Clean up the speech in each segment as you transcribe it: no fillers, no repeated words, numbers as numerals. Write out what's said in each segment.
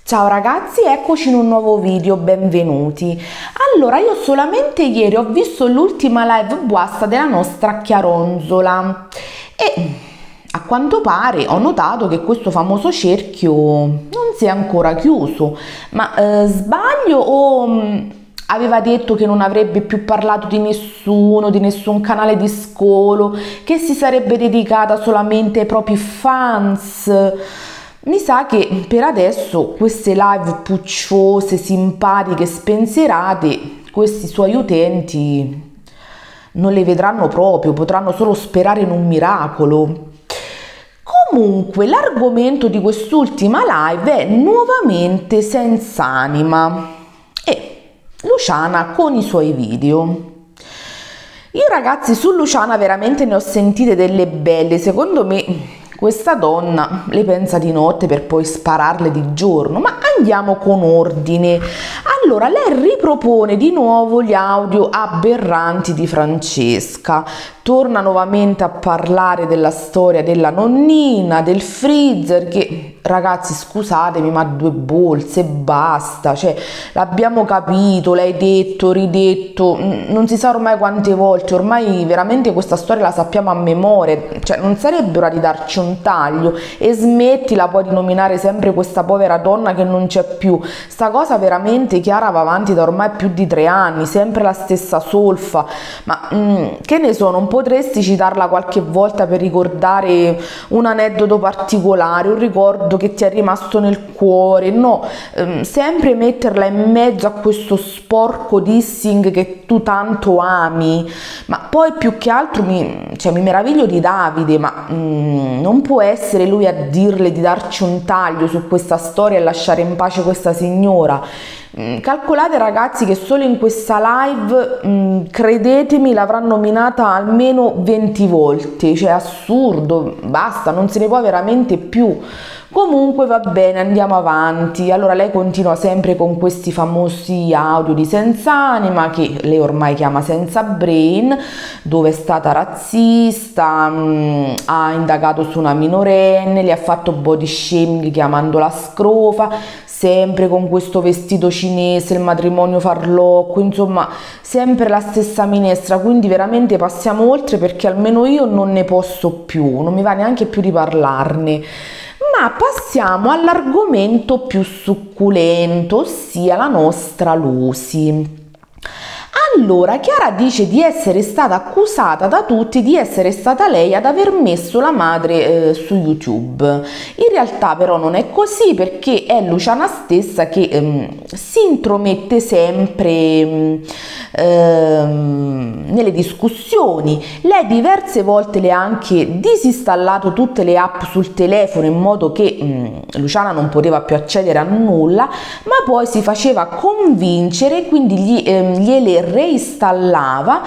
Ciao ragazzi, eccoci in un nuovo video, benvenuti. Allora, io solamente ieri ho visto l'ultima live buasta della nostra Chiaronzola e a quanto pare ho notato che questo famoso cerchio non si è ancora chiuso, ma sbaglio o aveva detto che non avrebbe più parlato di nessuno, di nessun canale di scolo, che si sarebbe dedicata solamente ai propri fans? Mi sa che per adesso queste live pucciose, simpatiche, spensierate, questi suoi utenti non le vedranno proprio, potranno solo sperare in un miracolo. Comunque, l'argomento di quest'ultima live è nuovamente senza anima e Luciana con i suoi video. Io ragazzi su Luciana veramente ne ho sentite delle belle, secondo me questa donna le pensa di notte per poi spararle di giorno, ma andiamo con ordine. Allora, lei ripropone di nuovo gli audio aberranti di Francesca, torna nuovamente a parlare della storia della nonnina, del freezer, che ragazzi scusatemi ma due bolse e basta, cioè l'abbiamo capito, l'hai detto, ridetto, non si sa ormai quante volte, ormai veramente questa storia la sappiamo a memoria, cioè non sarebbe ora di darci un taglio e smettila poi di nominare sempre questa povera donna che non c'è più. Sta cosa veramente Chiara va avanti da ormai più di 3 anni, sempre la stessa solfa, ma che ne so, non potresti citarla qualche volta per ricordare un aneddoto particolare, un ricordo che ti è rimasto nel cuore? No, sempre metterla in mezzo a questo sporco dissing che tu tanto ami. Ma poi più che altro mi meraviglio di Davide, ma non può essere lui a dirle di darci un taglio su questa storia e lasciare in pace questa signora. Calcolate ragazzi che solo in questa live, credetemi, l'avrà nominata almeno 20 volte, cioè assurdo, basta, non se ne può veramente più. Comunque va bene, andiamo avanti. Allora lei continua sempre con questi famosi audio di senza anima, che lei ormai chiama senza brain, dove è stata razzista, ha indagato su una minorenne, le ha fatto body shaming chiamandola scrofa, sempre con questo vestito cinese, il matrimonio farlocco, insomma sempre la stessa minestra. Quindi veramente passiamo oltre, perché almeno io non ne posso più, non mi va neanche più di parlarne. Ma passiamo all'argomento più succulento, ossia la nostra Lucy. Allora, Chiara dice di essere stata accusata da tutti di essere stata lei ad aver messo la madre su YouTube. In realtà però non è così, perché è Luciana stessa che si intromette sempre nelle discussioni. Lei diverse volte le ha anche disinstallato tutte le app sul telefono, in modo che Luciana non poteva più accedere a nulla, ma poi si faceva convincere, quindi gliele reinstallava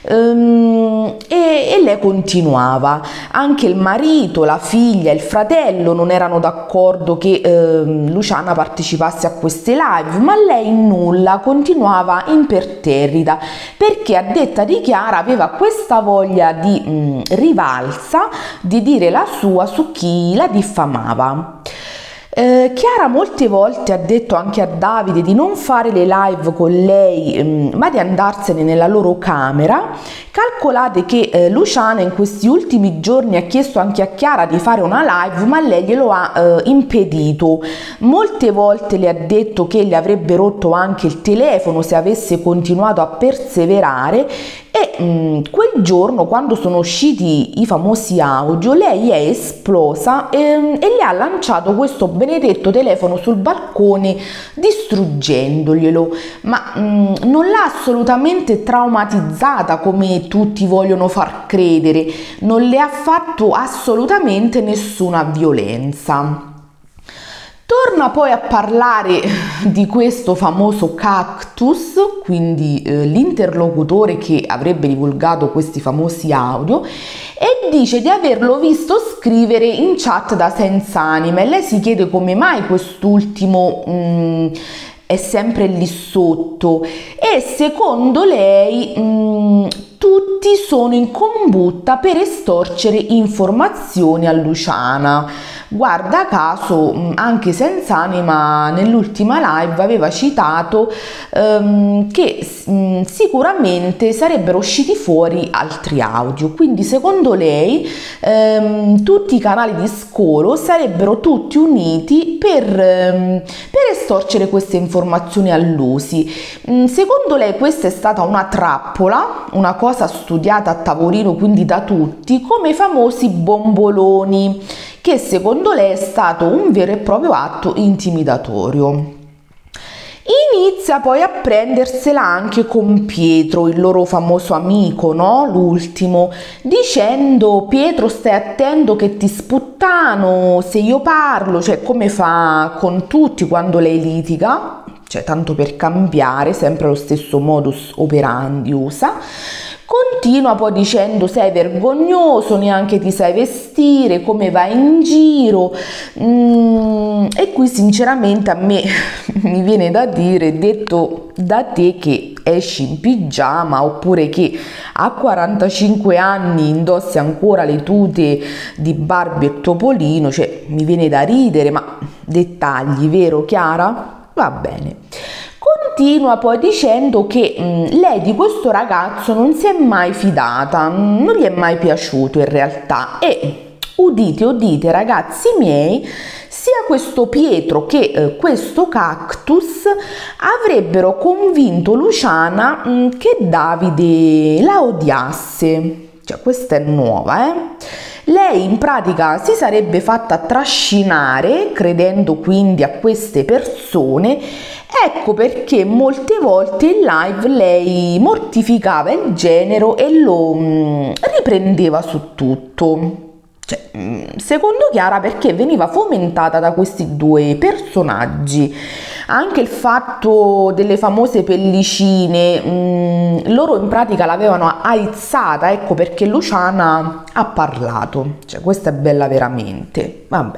e lei continuava. Anche il marito, la figlia, il fratello non erano d'accordo che Luciana partecipasse a queste live, ma lei nulla, continuava imperterrita, perché a detta di Chiara aveva questa voglia di rivalsa, di dire la sua su chi la diffamava. Chiara molte volte ha detto anche a Davide di non fare le live con lei, ma di andarsene nella loro camera. Calcolate che Luciana in questi ultimi giorni ha chiesto anche a Chiara di fare una live, ma lei glielo ha impedito. Molte volte le ha detto che le avrebbe rotto anche il telefono se avesse continuato a perseverare, e quel giorno, quando sono usciti i famosi audio, lei è esplosa e le ha lanciato questo benedetto telefono sul balcone, distruggendoglielo. Ma non l'ha assolutamente traumatizzata come tutti vogliono far credere, non le ha fatto assolutamente nessuna violenza. Torna poi a parlare di questo famoso Cactus, quindi l'interlocutore che avrebbe divulgato questi famosi audio, e dice di averlo visto scrivere in chat da senza anima, e lei si chiede come mai quest'ultimo è sempre lì sotto, e secondo lei tutti sono in combutta per estorcere informazioni a Luciana. guarda caso anche Senz'anima nell'ultima live aveva citato che sicuramente sarebbero usciti fuori altri audio, quindi secondo lei tutti i canali di scolo sarebbero tutti uniti per estorcere queste informazioni all'Usi. Secondo lei questa è stata una trappola, una cosa studiata a tavolino quindi da tutti, come i famosi bomboloni, che secondo lei è stato un vero e proprio atto intimidatorio. Inizia poi a prendersela anche con Pietro, il loro famoso amico, no? L'ultimo, dicendo: Pietro, stai attento che ti sputtano se io parlo, cioè come fa con tutti quando lei litiga, cioè tanto per cambiare, sempre lo stesso modus operandi usa. Continua poi dicendo: sei vergognoso, neanche ti sai vestire, come vai in giro. E qui sinceramente a me mi viene da dire, detto da te che esci in pigiama, oppure che a 45 anni indossi ancora le tute di Barbie e Topolino, cioè mi viene da ridere, ma dettagli, vero Chiara? Va bene. Continua poi dicendo che lei di questo ragazzo non si è mai fidata, non gli è mai piaciuto in realtà, e udite udite ragazzi miei, sia questo Pietro che questo cactus avrebbero convinto Luciana che Davide la odiasse, cioè questa è nuova, Lei in pratica si sarebbe fatta trascinare, credendo quindi a queste persone. Ecco perché molte volte in live lei mortificava il genero e lo riprendeva su tutto. Cioè, secondo Chiara, perché veniva fomentata da questi due personaggi. Anche il fatto delle famose pellicine, loro in pratica l'avevano aizzata, ecco perché Luciana ha parlato. Cioè, questa è bella veramente. Vabbè.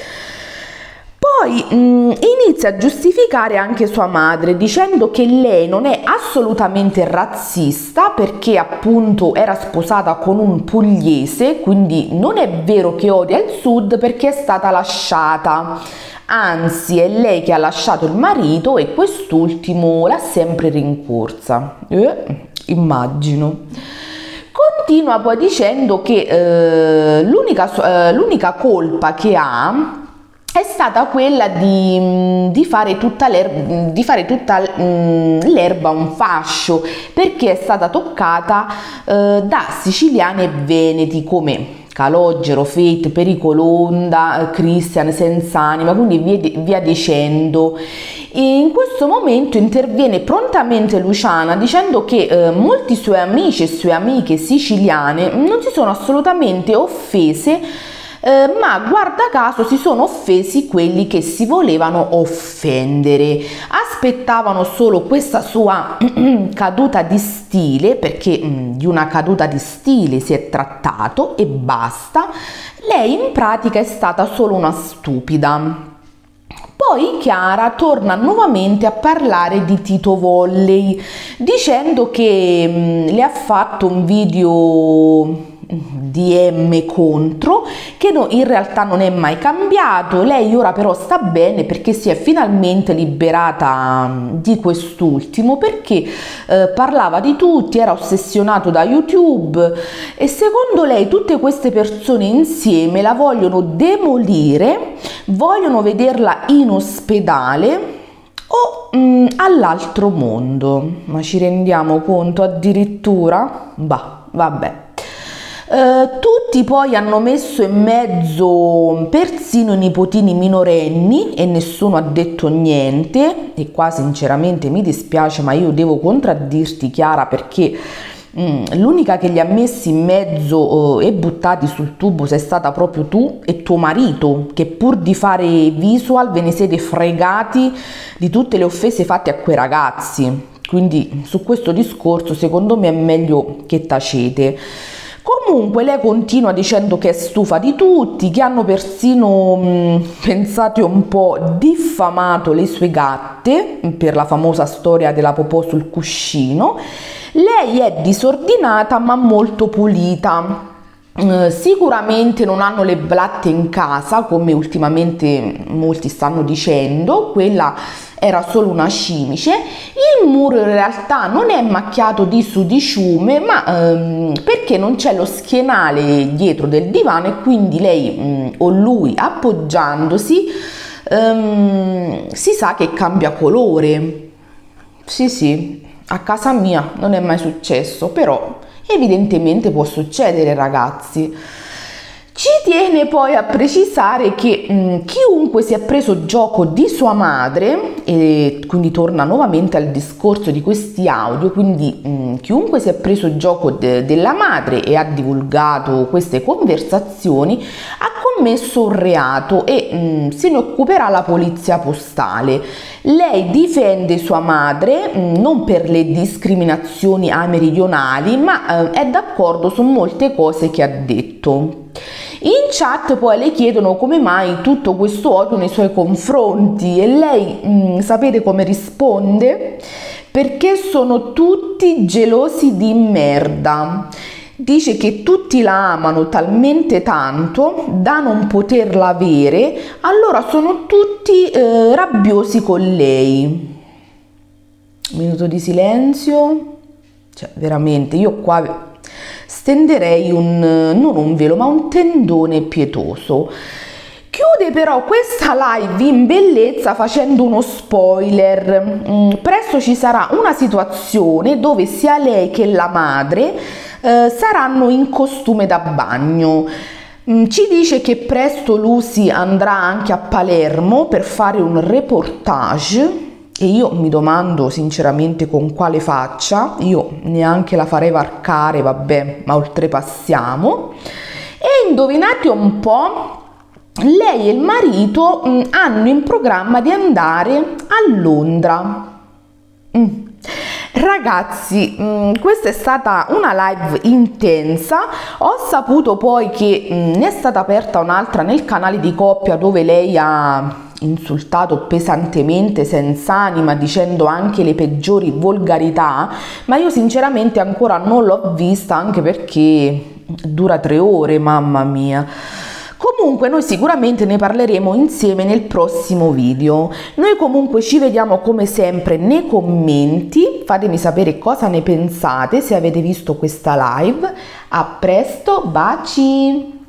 Poi inizia a giustificare anche sua madre dicendo che lei non è assolutamente razzista perché appunto era sposata con un pugliese, quindi non è vero che odia il sud perché è stata lasciata, anzi è lei che ha lasciato il marito e quest'ultimo l'ha sempre rincorsa, immagino. Continua poi dicendo che l'unica colpa che ha è stata quella di fare tutta l'erba un fascio, perché è stata toccata da siciliani e veneti come Calogero, Fate, Pericolonda, Christian, Senz'anima, quindi via dicendo. E in questo momento interviene prontamente Luciana dicendo che molti suoi amici e sue amiche siciliane non si sono assolutamente offese, ma guarda caso si sono offesi quelli che si volevano offendere, aspettavano solo questa sua caduta di stile, perché di una caduta di stile si è trattato e basta. Lei in pratica è stata solo una stupida. Poi Chiara torna nuovamente a parlare di Tito Volley, dicendo che le ha fatto un video DM contro, che in realtà non è mai cambiato. Lei ora però sta bene perché si è finalmente liberata di quest'ultimo, perché parlava di tutti, era ossessionato da YouTube e secondo lei tutte queste persone insieme la vogliono demolire, vogliono vederla in ospedale o all'altro mondo. Ma ci rendiamo conto addirittura? Bah, vabbè. Tutti poi hanno messo in mezzo persino i nipotini minorenni e nessuno ha detto niente, e qua sinceramente mi dispiace ma io devo contraddirti Chiara, perché l'unica che li ha messi in mezzo e buttati sul tubo sei stata proprio tu e tuo marito, che pur di fare visual ve ne siete fregati di tutte le offese fatte a quei ragazzi, quindi su questo discorso secondo me è meglio che tacete. Comunque lei continua dicendo che è stufa di tutti, che hanno persino, pensate un po', diffamato le sue gatte per la famosa storia della popò sul cuscino. Lei è disordinata ma molto pulita. Sicuramente non hanno le blatte in casa, come ultimamente molti stanno dicendo, quella era solo una cimice. Il muro in realtà non è macchiato di sudiciume, ma perché non c'è lo schienale dietro del divano e quindi lei o lui appoggiandosi si sa che cambia colore. Sì, a casa mia non è mai successo, però evidentemente può succedere, ragazzi. Ci tiene poi a precisare che chiunque si è preso gioco di sua madre, e quindi torna nuovamente al discorso di questi audio, quindi chiunque si è preso gioco della madre e ha divulgato queste conversazioni ha commesso un reato e se ne occuperà la polizia postale. Lei difende sua madre non per le discriminazioni ai meridionali, ma è d'accordo su molte cose che ha detto. In chat poi le chiedono come mai tutto questo odio nei suoi confronti e lei sapete come risponde? Perché sono tutti gelosi di merda. Dice che tutti la amano talmente tanto da non poterla avere, allora sono tutti rabbiosi con lei. Minuto di silenzio. Cioè veramente io qua stenderei non un velo ma un tendone pietoso. Chiude però questa live in bellezza facendo uno spoiler. Presto ci sarà una situazione dove sia lei che la madre saranno in costume da bagno. Ci dice che presto Lucy andrà anche a Palermo per fare un reportage. E io mi domando sinceramente con quale faccia, io neanche la farei varcare, vabbè, ma oltrepassiamo. E indovinate un po', lei e il marito hanno in programma di andare a Londra. Ragazzi, questa è stata una live intensa. Ho saputo poi che ne è stata aperta un'altra nel canale di Coppia dove lei ha insultato pesantemente senza anima dicendo anche le peggiori volgarità, ma io sinceramente ancora non l'ho vista, anche perché dura 3 ore, mamma mia. Comunque noi sicuramente ne parleremo insieme nel prossimo video. Noi comunque ci vediamo come sempre nei commenti, fatemi sapere cosa ne pensate, se avete visto questa live. A presto, baci!